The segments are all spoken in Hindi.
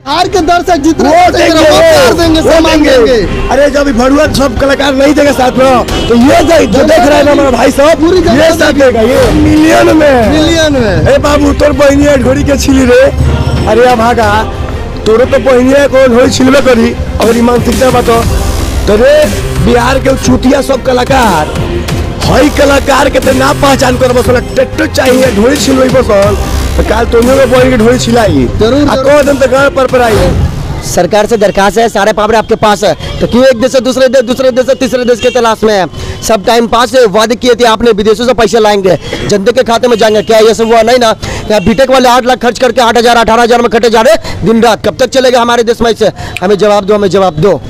हार के दर्शक जितने देंगे सम्मान देंगे। अरे जब भड़ुआ सब कलाकार नहीं देगा साथ में तो ये जो देख रहे हैं ना हमारा भाई साहब पूरी ये साथ देगा, ये मिलियन में। ए बाबू तोर बहनिया ढोरी के छिली रे, अरे अब भागा तोरे तो बहनिया को ढोरी छिलवे करी। और ई मानसिकता बातो तो रे बिहार के चूतिया सब कलाकार हई कलाकार के ना पहचान कर बसल ट्रैक्टर चाहिए ढोरी छिलवे बसल काल तोनियो में बोल के ढोरी छिलाई जरूर दिन तक पर आई है। सरकार से दरखास्त है, सारे पावर आपके पास है, तो क्यों एक देश से दूसरे देश से तीसरे देश के तलाश में है? सब टाइम पास है, वादे किए थे आपने विदेशों से पैसे लाएंगे जनता के खाते में जाएंगे, क्या ये सब हुआ नहीं ना? बीटेक वाले 8 लाख खर्च करके 8,000 18,000 में कटे जा रहे दिन रात, कब तक चलेगा हमारे देश में? इसे हमें जवाब दो।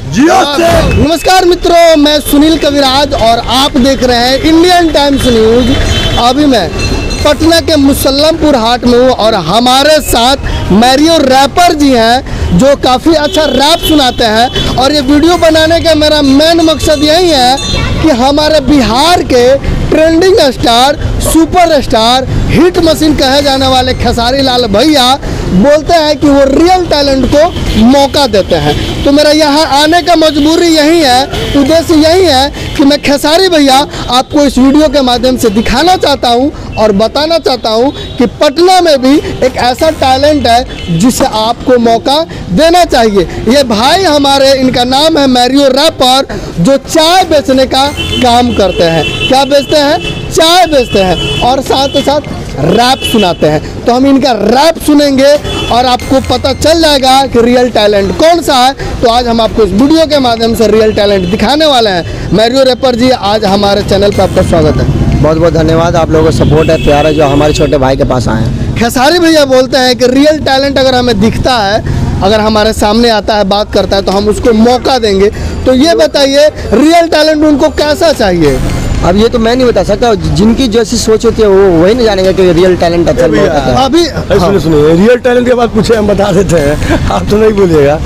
नमस्कार मित्रों, मैं सुनील कविराज और आप देख रहे हैं इंडियन टाइम्स न्यूज। अभी मैं पटना के मुसल्लमपुर हाट में हूँ और हमारे साथ मैरियो रैपर जी हैं जो काफ़ी अच्छा रैप सुनाते हैं। और ये वीडियो बनाने का मेरा मेन मकसद यही है कि हमारे बिहार के trending star, superstar, hit machine कहे जाने वाले खेसारी लाल भैया बोलते हैं कि वो रियल टैलेंट को मौका देते हैं। तो मेरा यहाँ आने का मजबूरी यही है, उद्देश्य यही है कि मैं खेसारी भैया आपको इस वीडियो के माध्यम से दिखाना चाहता हूँ और बताना चाहता हूँ कि पटना में भी एक ऐसा टैलेंट है जिसे आपको मौका देना चाहिए। ये भाई हमारे, इनका नाम है मैरियो रैपर, जो चाय बेचने का काम करते हैं। क्या बेचते हैं? चाय बेचते हैं और साथ ही साथ रैप सुनाते हैं। तो हम इनका रैप सुनेंगे और आपको पता चल जाएगा कि रियल टैलेंट कौन सा है। तो आज हम आपको इस वीडियो के माध्यम से रियल टैलेंट दिखाने वाले हैं। मैरियो रैपर जी, आज हमारे चैनल पर आपका स्वागत है। बहुत बहुत धन्यवाद, आप लोगों का सपोर्ट है, प्यार है जो हमारे छोटे भाई के पास आए हैं। खेसारी भैया बोलते हैं कि रियल टैलेंट अगर हमें दिखता है, अगर हमारे सामने आता है, बात करता है, तो हम उसको मौका देंगे। तो ये बताइए रियल टैलेंट उनको कैसा चाहिए? अब ये तो मैं नहीं बता सकता, जिनकी जैसी सोच होती है वो वही नहीं जानेंगे कि रियल टैलेंट अच्छा है। अभी सुनिए रियल टैलेंट के बाद पूछे हम बता देते हैं, आप तो नहीं बोलिएगा।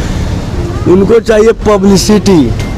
उनको चाहिए पब्लिसिटी,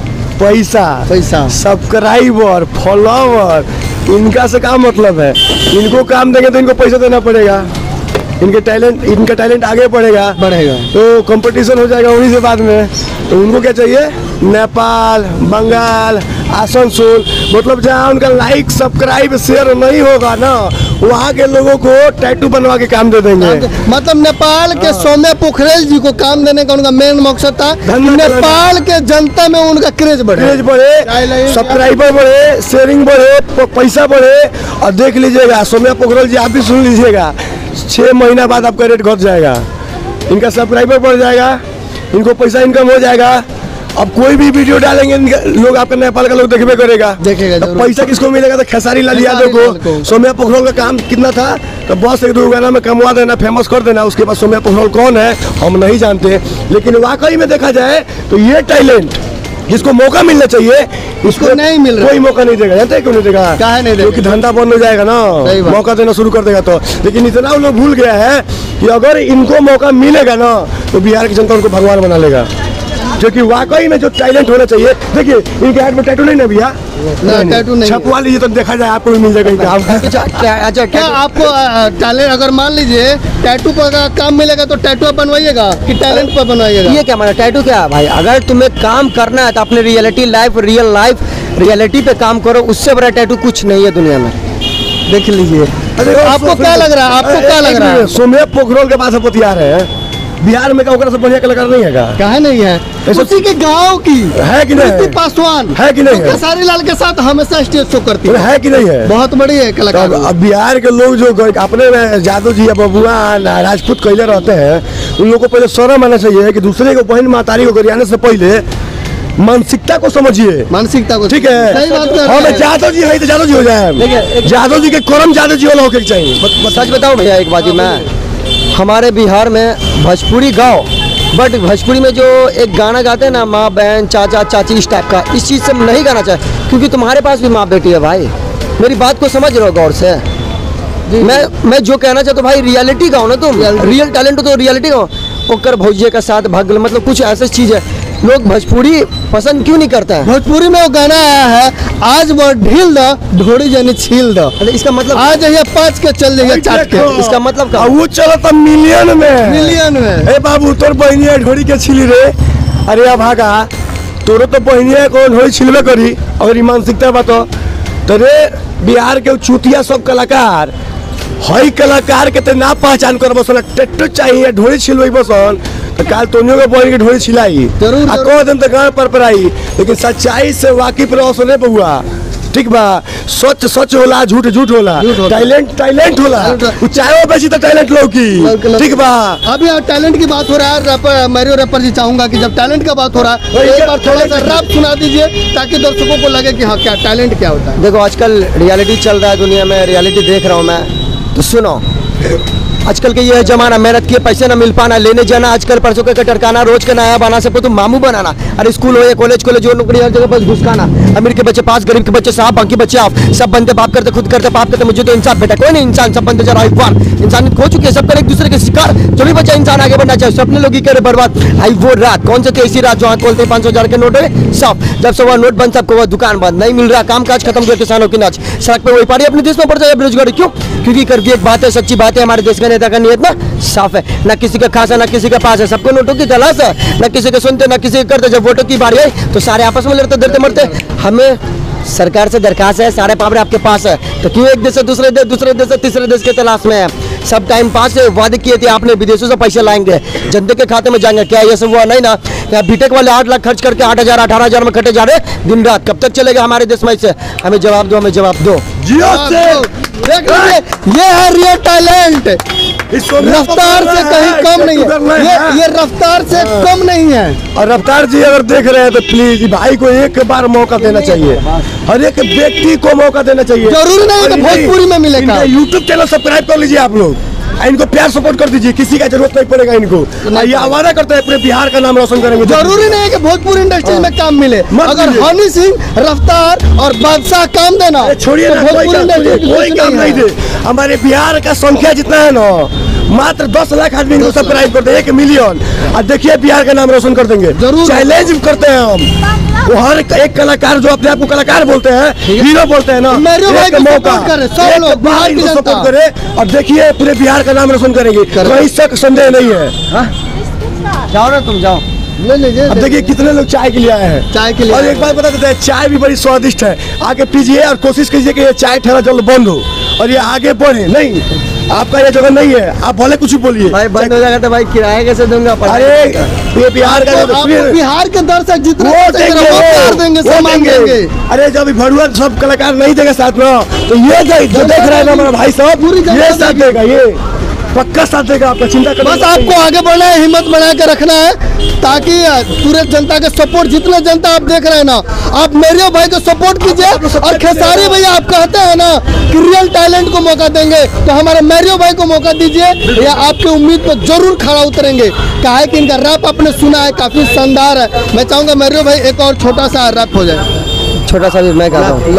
पैसा, सब्सक्राइबर, फॉलोवर, इनका से क्या मतलब है? इनको काम देंगे तो इनको पैसा देना पड़ेगा, इनका टैलेंट आगे बढ़ेगा तो कंपटीशन हो जाएगा उन्हीं से बाद में। तो उनको क्या चाहिए? नेपाल, बंगाल, आसनसोल, मतलब जहाँ उनका लाइक, सब्सक्राइब, शेयर नहीं होगा ना, वहाँ के लोगों को टैटू बनवा के काम दे देंगे। मतलब नेपाल के सौम्या पोखरेल जी को काम देने का उनका मेन मकसद था, नेपाल के जनता में उनका क्रेज बढ़े, सब्सक्राइबर बढ़े, शेयरिंग बढ़े, पैसा बढ़े। और देख लीजिएगा सौम्या पोखरेल जी, आप भी सुन लीजिएगा, 6 महीना बाद आपका रेट घट जाएगा, इनका सब्सक्राइबर बढ़ जाएगा, इनको पैसा इनकम हो जाएगा। अब कोई भी वीडियो डालेंगे लोग, आपका नेपाल का लोग देखबे करेगा। तो पैसा किसको मिलेगा? तो खेसारी लाल यादव को। सौम्या पोखरेल का काम कितना था? तो बस 1-2 गाना में कमवा देना, फेमस कर देना। उसके बाद सौम्या पोखरेल कौन है हम नहीं जानते, लेकिन वाकई में देखा जाए तो ये टैलेंट जिसको मौका मिलना चाहिए इसको नहीं मिल रहा, कोई मौका नहीं देगा। जानते हैं क्यों नहीं देगा? काहे नहीं देगा? क्योंकि धंधा बंद हो जाएगा ना, मौका देना शुरू कर देगा तो। लेकिन इतना लोग भूल गया है कि अगर इनको मौका मिलेगा ना तो बिहार की जनता उनको भगवान बना लेगा। क्योंकि वाकई में जो टैलेंट होना चाहिए, देखिए इनके हाथ में टैटू नहीं ना भैया, टैटू नहीं, छपवा लीजिए तो देखा जाए आपको भी मिल जाएगा। अच्छा, क्या आपको टैलेंट, अगर मान लीजिए टैटू पर काम मिलेगा तो टैटू बनवाइएगा कि टैलेंट पर बनवाइएगा? ये क्या माना टैटू क्या है भाई? अगर तुम्हें काम करना है तो अपने रियलिटी पे काम करो, उससे बड़ा टैटू कुछ नहीं है दुनिया में। देख लीजिए। आपको क्या लग रहा है? आपको क्या लग रहा है? सौम्या पोखरेल के पास हथियार है बिहार में, का सब बढ़िया कलाकार नहीं है? कहा नहीं है? उसी के गांव की है कि नहीं? पासवान है कि नहीं? खेसारी लाल के साथ हमेशा स्टेज शो करती है कि नहीं है? बहुत बड़ी है कलाकार। अब बिहार के लोग जो अपने में जादव जी, बबुआ, राजपूत कहले रहते हैं, उन लोगों को पहले शर्म आना चाहिए कि दूसरे को बहन मातारी को गरियाने से पहले मानसिकता को समझिए, मानसिकता को। ठीक है, सही बात है। हम जादव जी है तो जादव जी हो जाए, जादव जी के करम जादव जी वाला होके चाहिए। सच बताओ भैया एक बात, मैं हमारे बिहार में भोजपुरी गाओ, बट भोजपुरी में जो एक गाना गाते हैं ना, माँ बहन चाचा चाची, इस टाइप का, इस चीज़ से नहीं गाना चाहिए। क्योंकि तुम्हारे पास भी माँ बेटी है भाई, मेरी बात को समझ रहे हो गौर से। मैं जो कहना चाहता हूँ भाई, रियलिटी गाओ ना तुम, रियल टैलेंट हो तो रियलिटी गाओ। ओकर भौजिया का साथ भाग, मतलब कुछ ऐसी चीज़ है लोग भोजपुरी पसंद क्यों नहीं करते हैं? भोजपुरी में वो गाना आया है, आज वो ढील द ढोड़ी जनी छील द। अरे इसका मतलब आ जाइए 5 के चल जाइए 4 के। इसका मतलब क्या? वो चलो तो मिलियन में। मिलियन में। ए बाबू तोर बहनिया ढोड़ी के छिली रे। अरे अब भागा तोरो तो बहनिया को ढोड़ी छिलबे करी अगर ईमान सीखता बा तो रे बिहार के चूतिया सब कलाकार हई कलाकार के ते ना पहचान कर बसन टेटू चाहिए ढोड़ी छिलवई बसन तो काल तोनियो के बहन के ढोड़ी छिलाई जरूर, आ जरूर। को दिन तक गांव पर पराई लेकिन सच्चाई से वाकिफ रहो ने बहुआ ठीक बा सच सच होला झूठ झूठ होला झूठ होला। टैलेंट होला उ चाहे वो बेची तो टैलेंट लौकी ठीक बा। अभी टैलेंट की बात हो रहा है, रैपर मैरियो रैपर जी चाहूंगा कि जब टैलेंट का बात हो रहा है तो एक बार थोड़ा सा रैप सुना दीजिए ताकि दर्शकों को लगे कि हाँ क्या टैलेंट क्या होता है। देखो आजकल रियलिटी चल रहा है दुनिया में, रियलिटी देख रहा हूँ मैं, तो सुनो आजकल के ये जमाना मेहनत किए पैसे ना मिल पाना, लेने जाना आजकल परसों के टरकाना, रोज का नया बना सबको तुम मामू बनाना। अरे स्कूल हो या कॉलेज जो नौकरी हर जगह बस घुसकाना। अमीर के बच्चे पास, गरीब के बच्चे साफ, बाकी बच्चे आप, सब बनते पाप करते, खुद करते पाप करते। मुझे तो इंसान बेटा कोई नहीं इंसान, सब बनते जरा इकबाल। इंसान खो चुके हैं, सब कर एक दूसरे के शिकार। जो भी बच्चा इंसान आगे बढ़ना चाहिए, सपने लोग ही करे बर्बाद। आई वो रात कौन से थे ऐसी रात जो हाथ खोलते 500,000 के नोट है साफ, जब से वह नोट बंद सबको वह दुकान बंद, नहीं मिल रहा काम काज खत्म हुआ किसानों की नाच। सड़क पे वही पारी अपने देश में पड़ जाए बेरोजगारी क्यों? क्योंकि करके एक बात है, सच्ची बात है, हमारे देश का नेता का नियत ना साफ है, ना किसी का खास है ना किसी का पास है, सबको नोटों की तलाश है, ना किसी के सुनते ना किसी के करते। जब वोटों की बारी आई तो सारे आपस में लड़ते डरते मरते। हमें सरकार से दरखास्त है, सारे पावरे आपके पास है, तो क्यों एक देश से दूसरे देश से तीसरे देश के तलाश में है? सब टाइम पास से वादे किए थे आपने विदेशों से पैसे लाएंगे, जनता के खाते में जाएंगे, क्या ये सब हुआ नहीं ना? क्या बीटेक वाले 8 लाख खर्च करके 8,000 18,000 में कटे जा रहे दिन रात, कब तक चलेगा हमारे देश में इसे? हमें जवाब दो, हमें जवाब दो। जियो से देख लीजिए ये है रियल टैलेंट, रफ्तार से कहीं कम नहीं है, ये रफ्तार से कम नहीं है। और रफ्तार जी अगर देख रहे हैं तो प्लीज भाई को एक बार मौका देना चाहिए, हर एक व्यक्ति को मौका देना चाहिए। जरूरी नहीं है कि भोजपुरी में मिलेगा। यूट्यूब चैनल सब्सक्राइब कर लीजिए आप लोग, इनको प्यार सपोर्ट कर दीजिए, किसी का जरूरत नहीं पड़ेगा इनको। ये आवादा करते हैं पूरे बिहार का नाम रोशन करेंगे। जरूरी नहीं है कि भोजपुरी इंडस्ट्री में काम मिले, मत अगर मिले। हनी सिंह, रफ्तार और बादशाह काम देना छोड़िए तो ना, भोजपुरी इंडस्ट्री कोई काम नहीं है। दे। हमारे बिहार का संख्या जितना है ना मात्र 10 लाख आदमी इनको सब्सक्राइब करते हैं, 1 मिलियन। और देखिए बिहार का नाम रोशन कर देंगे। जरूर। चैलेंज करते हैं हम, वो हर एक कलाकार जो अपने आप को कलाकार बोलते हैं, हीरो बोलते हैं ना, मेरे भाई एक को मौका support करे, सब एक लोग, बार बिहार की इनको जनता। सपोर्ट करे और देखिए पूरे बिहार का नाम रोशन करेंगे, कोई शक संदेह नहीं है। जाओ ना तुम जाओ। ले लीजिए। अब देखिए कितने लोग चाय के लिए आए हैं, चाय के लिए और आए एक बात बता देते हैं, चाय भी बड़ी स्वादिष्ट है, आके पीजिए और कोशिश कीजिए कि ये चाय ठहरा जल्द बंद हो और ये आगे बढ़े। नहीं आपका ये जगह नहीं है, आप भले कुछ भी बोलिए। भाई बंद हो जाएगा तो भाई किराया कैसे दूंगा? अरे ये बिहार का आपको बिहार के दर्शक जितने वो वो प्यार देंगे, वो सम्मान देंगे। अरे जब भड़ुआ सब कलाकार नहीं देगा साथ में तो ये जो देख रहे हैं ना हमारा भाई साहब, पूरी जनता ये साथ देगा, ये पक्का साथ देगा, आपका चिंता करना बस आपको आगे बढ़ना है, हिम्मत बना के रखना है, ताकि पूरे जनता के सपोर्ट, जितने जनता आप देख रहे हैं ना, आप मेरियो भाई को सपोर्ट कीजिए। और खेसारी भैया आप कहते हैं ना कि रियल टैलेंट को मौका देंगे, तो हमारे मेरियो भाई को मौका दीजिए, या आपकी उम्मीद पर जरूर खड़ा उतरेंगे। कहा है कि इनका रैप आपने सुना है, काफी शानदार है। मैं चाहूंगा मेरियो भाई एक और छोटा सा रैप हो जाए। छोटा सा भी मैं कहता हूँ,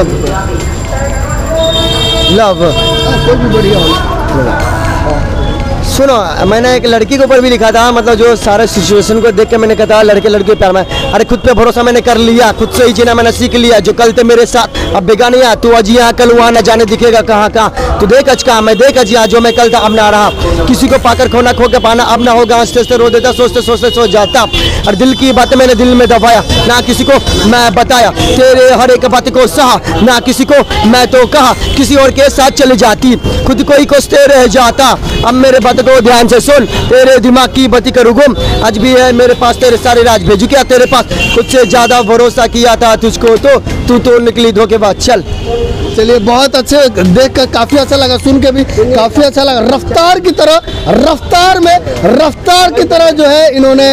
लव कोई भी बढ़िया हो। सुनो, मैंने एक लड़की के ऊपर भी लिखा था, मतलब जो सारे सिचुएशन को देख के मैंने कहा था लड़के लड़के प्यार में। अरे खुद पे भरोसा मैंने कर लिया, खुद से ही जीना मैंने सीख लिया, जो कल थे मेरे साथ अब बेगानिया, तू आज यहाँ कल वहाँ न जाने दिखेगा कहाँ कहाँ। तू देख अचका मैं देख अजिया, जो मैं कल था अब ना रहा, किसी को पाकर खोना खो के पाना अब ना होगा, हंसते रो देता सोचते सोचते सो जाता। और दिल की बातें मैंने दिल में दबाया, ना किसी को मैं बताया, तेरे हर एक बात को सहा, ना किसी को मैं तो कहा, किसी और के साथ चली जाती, खुद को ही कोसते रह जाता। अब मेरे बात को ध्यान से सुन, तेरे दिमाग की बत्ती करूँ गुम, आज भी है मेरे पास तेरे सारे राज, भेजू क्या तेरे पास, खुद से ज्यादा भरोसा किया था तुझको, तो तू तो निकली धोखेबाज। चल चलिए, बहुत अच्छे, देख कर काफी अच्छा लगा, सुन के भी काफी अच्छा लगा। रफ्तार की तरह, रफ्तार की तरह जो है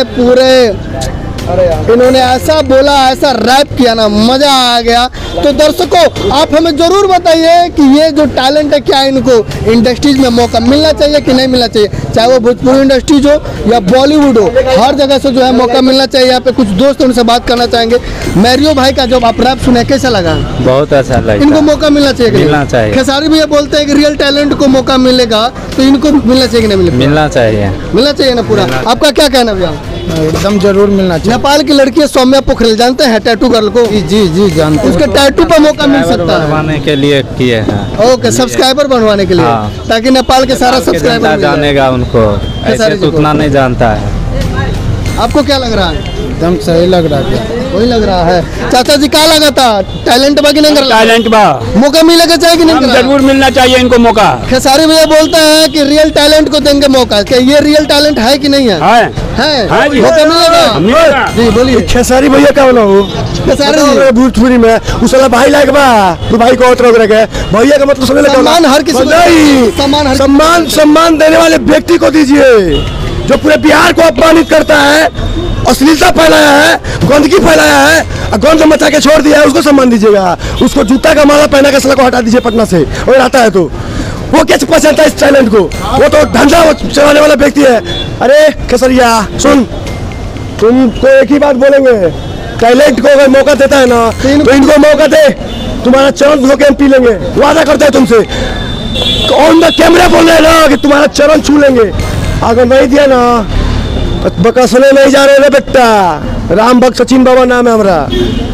इन्होंने ऐसा बोला, ऐसा रैप किया ना, मजा आ गया। तो दर्शकों आप हमें जरूर बताइए कि ये जो टैलेंट है, क्या इनको इंडस्ट्रीज में मौका मिलना चाहिए कि नहीं मिलना चाहिए, चाहे वो भोजपुरी इंडस्ट्रीज हो या बॉलीवुड हो, हर जगह से जो है मौका मिलना चाहिए। यहाँ पे कुछ दोस्त उनसे बात करना चाहेंगे। मेरियो भाई का जब आप रैप सुने कैसा लगा? बहुत अच्छा लगा। इनको मौका मिलना चाहिए कि नहीं? मिलना चाहिए। खेसारी भैया बोलते हैं कि रियल टैलेंट को मौका मिलेगा, तो इनको मिलना चाहिए कि नहीं मिलेगा? मिलना चाहिए। मिलना चाहिए ना पूरा। आपका क्या कहना भैया? एकदम जरूर मिलना चाहिए। नेपाल की लड़की है सौम्या पोखरेल, जानते हैं टैटू गर्ल को? जी जानते उसके टैटू पर मौका मिल सकता है बनवाने के लिए किए हैं। ओके, सब्सक्राइबर बनवाने के लिए, हाँ। ताकि नेपाल के सारा सब्सक्राइबर जानेगा उनको, ऐसे तो उतना नहीं जानता है। आपको क्या लग रहा है? एकदम सही लग रहा है। वही लग रहा है। चाचा जी क्या लगा था, टैलेंट बाकी नहीं कर टैलेंट बा मौका मिलेगा चाहिए कि नहीं करा? जरूर मिलना चाहिए इनको मौका। खेसारी भैया बोलते हैं कि रियल टैलेंट को देंगे मौका, क्या ये रियल टैलेंट है कि नहीं है? है जी। मौका मिलेगा जी, बोलिए। खेसारी भैया क्या बोला हूँ खेसारी जी भोजपुरी में उस वाला भाई लायक बा, तो भाई को उतर के भैया का मतलब समझ लगा। सम्मान हर किसी को नहीं, सम्मान सम्मान देने वाले व्यक्ति को दीजिए जो पूरे बिहार को अपमानित करता है, अश्लीलता फैलाया है, गंदगी फैलाया है, गंद मचा के छोड़ दिया है, उसको सम्मान दीजिएगा। उसको जूता का माला पहना के सला को हटा दीजिए पटना से, और आता है तो वो कैसे पहचानता है इस टैलेंट को? वो तो धंधा चलाने वाला व्यक्ति है। अरे खेसरिया सुन, तुमको एक ही बात बोलेंगे, टैलेंट को अगर मौका देता है ना तो इनको मौका दे, तुम्हारा चरण धो के हम पी लेंगे, वादा करता है तुमसे। ऑन द कैमरा बोल रहे हैं ना कि तुम्हारा चरण छू लेंगे, अगर नहीं दिया ना बकसने नहीं जा रहे बेटा। राम भक्त सचिन बाबा नाम है हमारा।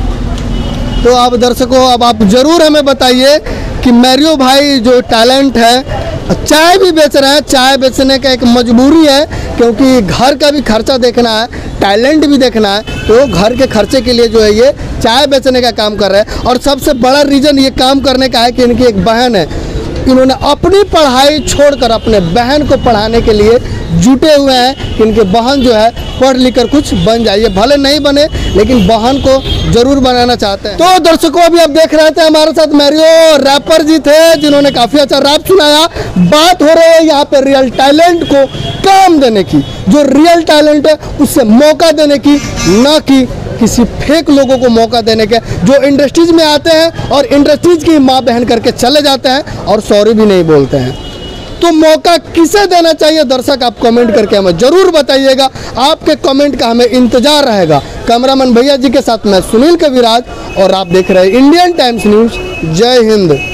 तो आप दर्शकों, अब आप जरूर हमें बताइए कि मैरियो भाई जो टैलेंट है, चाय भी बेच रहे हैं, चाय बेचने का एक मजबूरी है क्योंकि घर का भी खर्चा देखना है, टैलेंट भी देखना है, तो घर के खर्चे के लिए जो है ये चाय बेचने का काम कर रहे हैं। और सबसे बड़ा रीज़न ये काम करने का है कि इनकी एक बहन है, इन्होंने अपनी पढ़ाई छोड़कर अपने बहन को पढ़ाने के लिए जुटे हुए हैं कि इनके बहन जो है पढ़ लिख कर कुछ बन जाइए, भले नहीं बने लेकिन बहन को जरूर बनाना चाहते हैं। तो दर्शकों, अभी आप देख रहे थे हमारे साथ मैरियो रैपर जी थे जिन्होंने काफ़ी अच्छा रैप सुनाया। बात हो रही है यहाँ पे रियल टैलेंट को काम देने की, जो रियल टैलेंट है उससे मौका देने की, न कि किसी फेक लोगों को मौका देने के, जो इंडस्ट्रीज में आते हैं और इंडस्ट्रीज की माँ बहन करके चले जाते हैं और सॉरी भी नहीं बोलते हैं। तो मौका किसे देना चाहिए दर्शक, आप कमेंट करके हमें जरूर बताइएगा। आपके कमेंट का हमें इंतजार रहेगा। कैमरामैन भैया जी के साथ मैं सुनील कविराज और आप देख रहे हैं इंडियन टाइम्स न्यूज़। जय हिंद।